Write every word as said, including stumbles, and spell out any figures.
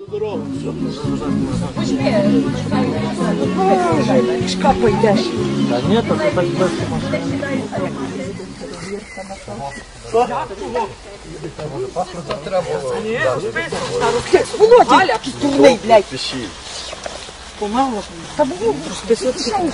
Шкапа йдеш. Та ні, то це так близько машина. Володя, турний, блядь. Пишіть. Помало. Та було просто писати.